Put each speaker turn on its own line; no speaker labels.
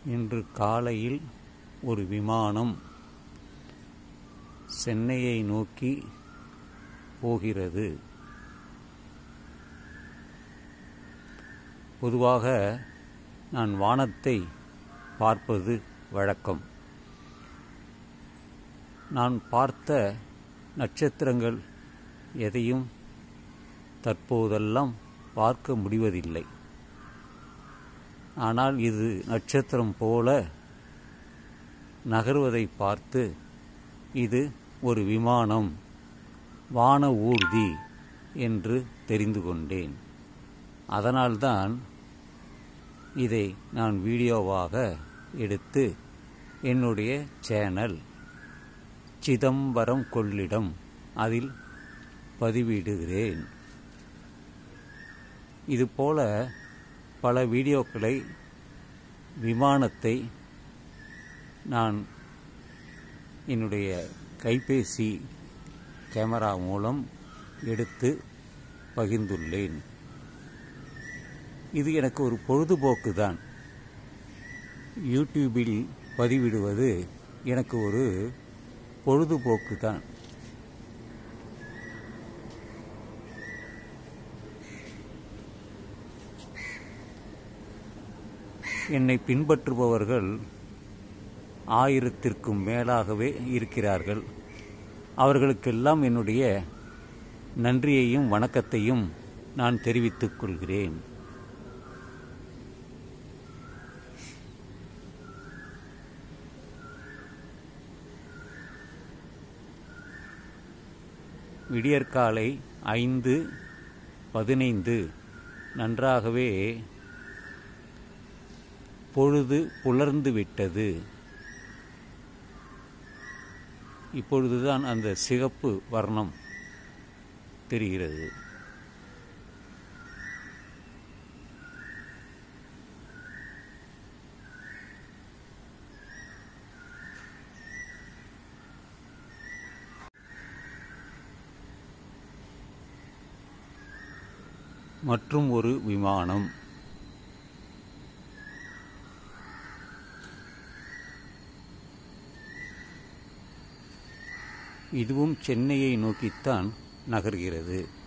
இன்று காலையில் ஒரு விமானம் சென்னையை நோக்கி போகிறது. பொதுவாக நான் வானத்தை பார்ப்பது வழக்கம். நான் பார்த்த நட்சத்திரங்கள் எதையும் தற்போதெல்லாம் பார்க்க முடிவதில்லை. ஆனால் இது நட்சத்திரம் போல நகர்வதை பார்த்து இது ஒரு விமானம், வான ஊர்தி என்று தெரிந்து கொண்டேன். அதனால்தான் இதை நான் வீடியோவாக எடுத்து என்னுடைய சேனல் சிதம்பரம் கொள்ளிடம் அதில் பதிவிடுகிறேன். இதுபோல பல வீடியோக்களை, விமானத்தை நான் என்னுடைய கைபேசி கேமரா மூலம் எடுத்து பகிர்ந்துள்ளேன். இது எனக்கு ஒரு பொழுதுபோக்கு தான். யூடியூபில் பதிவிடுவது எனக்கு ஒரு பொழுதுபோக்கு தான். என்னை பின்பற்றுபவர்கள் 1000க்கும் மேலாகவே இருக்கிறார்கள். அவர்களுக்கெல்லாம் என்னுடைய நன்றியையும் வணக்கத்தையும் நான் தெரிவித்துக் கொள்கிறேன். விடியற்காலை 5:15 நன்றாகவே பொழுது புலர்ந்து விட்டது. இப்பொழுதுதான் அந்த சிகப்பு வர்ணம் தெரிகிறது. மற்றும் ஒரு விமானம் இதுவும் சென்னையை நோக்கித்தான் நகர்கிறது.